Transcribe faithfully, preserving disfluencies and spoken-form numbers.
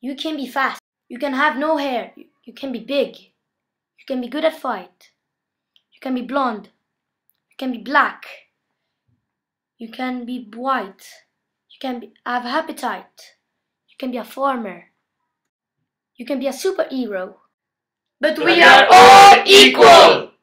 You can be fast. You can have no hair. You can be big. You can be good at fight. You can be blonde. You can be black. You can be white. You can be, have appetite. You can be a farmer. You can be a superhero. But we are all equal!